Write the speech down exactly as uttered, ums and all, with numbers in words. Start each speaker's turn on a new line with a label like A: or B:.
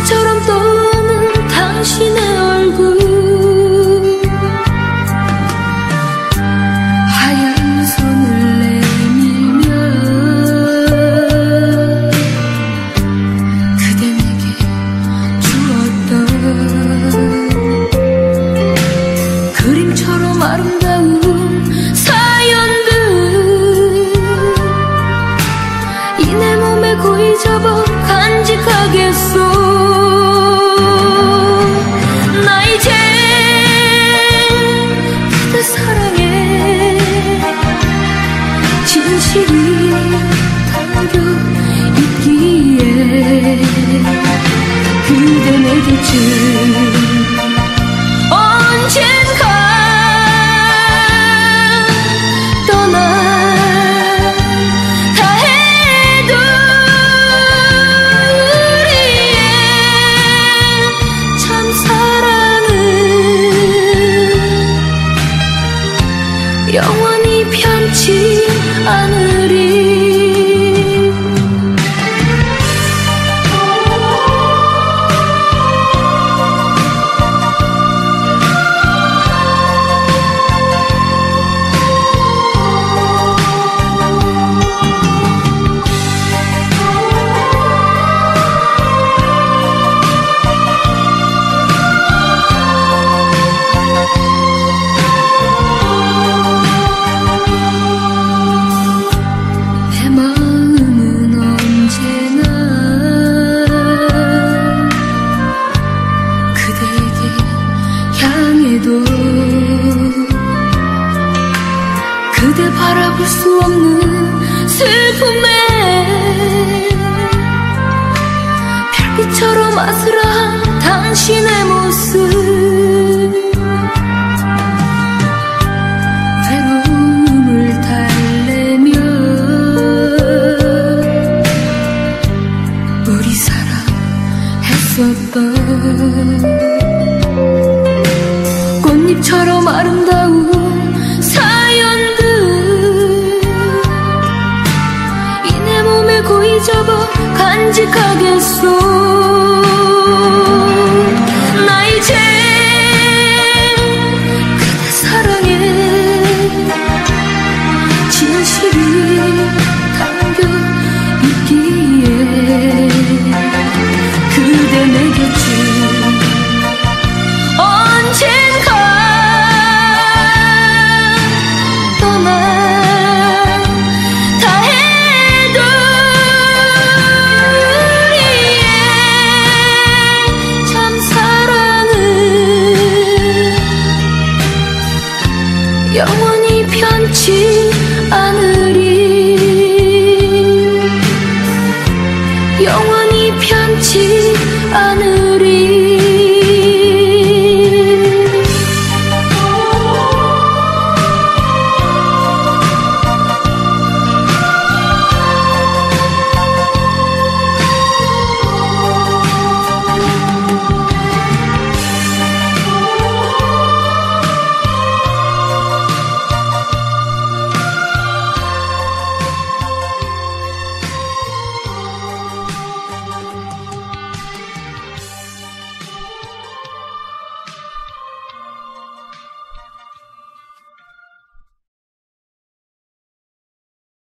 A: 별빛처럼 떠오르는 당신의 얼굴, 하얀 손을 내밀며 그대 내게 주었던 그림처럼 아름다운 사연들, 이 내 몸에 고이 접어 간직하겠소. 나 이제 그대 사랑에 진실이 담겨 있기에 그대 내 곁을 언젠가 영원히 편치 않으리. 그대 바라볼 수 없는 슬픔에 별빛처럼 아슬한 당신의 모습, 외로움을 달래며 우리 사랑했었던 꽃잎처럼 아름다운 사연들, 이 내 몸에 고이 접어 간직하겠소. 나 이제 그대 사랑에 진실이 담겨 있기에 그대 내 곁을 언젠가 영원히 편치 않으리. 영원히 편치 않으리.